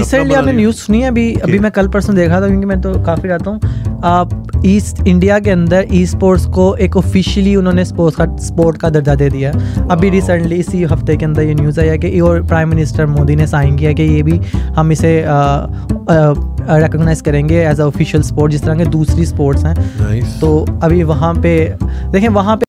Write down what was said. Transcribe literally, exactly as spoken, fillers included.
Recently आपने news सुनी है? अभी अभी मैं कल परसों देखा था, क्योंकि मैं तो काफ़ी रहता हूँ। आप ईस्ट इंडिया के अंदर ई स्पोर्ट्स को एक ऑफिशियली उन्होंने स्पोर्ट्स का स्पोर्ट का दर्जा दे दिया। अभी रिसेंटली इसी हफ्ते के अंदर ये न्यूज़ आया कि और प्राइम मिनिस्टर मोदी ने साइन किया कि ये भी हम इसे रिकॉग्नाइज करेंगे एज अ ऑफिशियल स्पोर्ट, जिस तरह के दूसरी स्पोर्ट्स हैं। nice. तो अभी वहाँ पे देखें, वहाँ पे